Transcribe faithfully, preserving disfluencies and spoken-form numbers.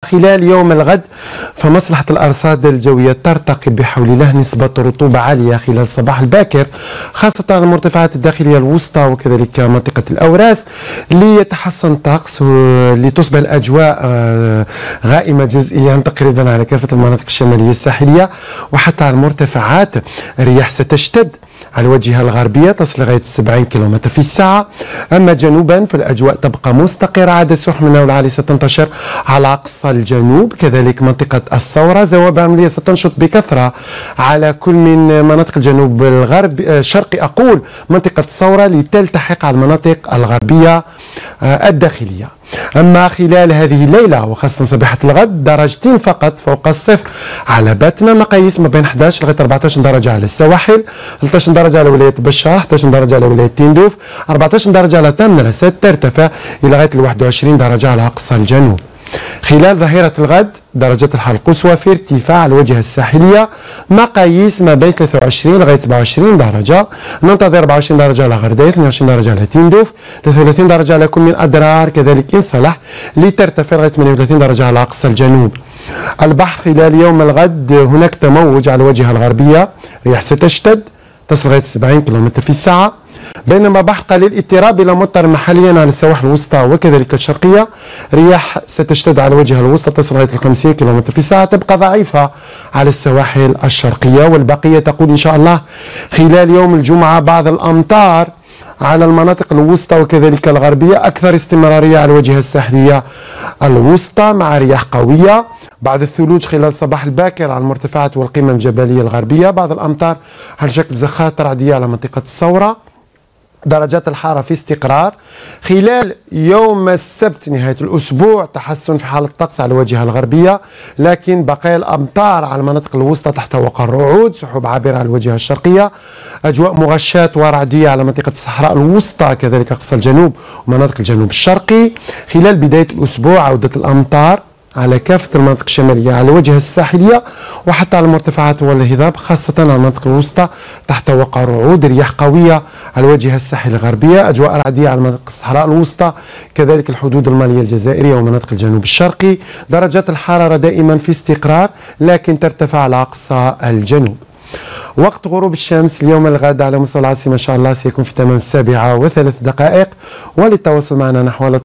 خلال يوم الغد فمصلحة الأرصاد الجوية ترتقي بحول الله نسبة رطوبة عالية خلال الصباح الباكر، خاصة على المرتفعات الداخلية الوسطى وكذلك منطقة الأوراس. ليتحسن الطقس لتصبح الأجواء غائمة جزئيا تقريبا على كافة المناطق الشمالية الساحلية، وحتى على المرتفعات الرياح ستشتد على الواجهة الغربية تصل لغاية سبعين كيلومتر في الساعة. أما جنوبا فالأجواء تبقى مستقرة، عادة السحب من العالي ستنتشر على أقصى الجنوب، كذلك منطقة الثورة ذوابع عملية ستنشط بكثرة على كل من مناطق الجنوب الغرب الشرقي أقول منطقة الثورة لتلتحق على المناطق الغربية الداخلية. أما خلال هذه الليلة وخاصة صباحة الغد درجتين فقط فوق الصفر على باتنا، مقاييس ما بين أحد عشر لغاية أربعة عشر درجة على السواحل، ثلاثة عشر درجة على ولاية بشار، أحد عشر درجة على ولاية تندوف، أربعة عشر درجة على تمنرست، ترتفع إلى غاية واحد وعشرين درجة على أقصى الجنوب. خلال ظهيرة الغد درجات الحرارة القصوى في ارتفاع على الواجهة الساحلية، مقاييس ما بين ثلاثة وعشرين لغاية سبعة وعشرين درجة، ننتظر أربعة وعشرين درجة على غردية، اثنين وعشرين درجة على تندوف، ثلاثة وثلاثين درجة على كل من أدرار كذلك إنصلح، لترتفع لغاية ثمانية وثلاثين درجة على أقصى الجنوب. البحر خلال يوم الغد هناك تموج على الواجهة الغربية، رياح ستشتد تصل لغاية سبعين كيلومتر في الساعة، بينما بحر قليل اضطراب الى مطر محليا على السواحل الوسطى وكذلك الشرقيه، رياح ستشتد على الواجهه الوسطى تصل لغايه خمسين كيلومتر في الساعه، تبقى ضعيفه على السواحل الشرقيه، والبقيه تقول ان شاء الله خلال يوم الجمعه بعض الامطار على المناطق الوسطى وكذلك الغربيه، اكثر استمراريه على الواجهه الساحليه الوسطى مع رياح قويه، بعض الثلوج خلال الصباح الباكر على المرتفعات والقمم الجبليه الغربيه، بعض الامطار على شكل زخات رعديه على منطقه الثوره. درجات الحرارة في استقرار. خلال يوم السبت نهاية الأسبوع تحسن في حالة الطقس على الواجهة الغربية، لكن بقايا الأمطار على المناطق الوسطى تحت وقع الرعود، سحب عابرة على الواجهة الشرقية، أجواء مغشاة ورعدية على منطقة الصحراء الوسطى كذلك أقصى الجنوب ومناطق الجنوب الشرقي. خلال بداية الأسبوع عودة الأمطار على كافة المناطق الشمالية على الواجهة الساحلية وحتى على المرتفعات والهضاب، خاصة على المناطق الوسطى تحت وقع الرعود، رياح قوية على الواجهة الساحلية الغربية، أجواء رعدية على مناطق الصحراء الوسطى كذلك الحدود المالية الجزائرية ومناطق الجنوب الشرقي. درجات الحرارة دائما في استقرار لكن ترتفع على أقصى الجنوب. وقت غروب الشمس اليوم الغد على مستوى العاصمة إن شاء الله سيكون في تمام السابعة وثلاث دقائق، وللتواصل معنا نحو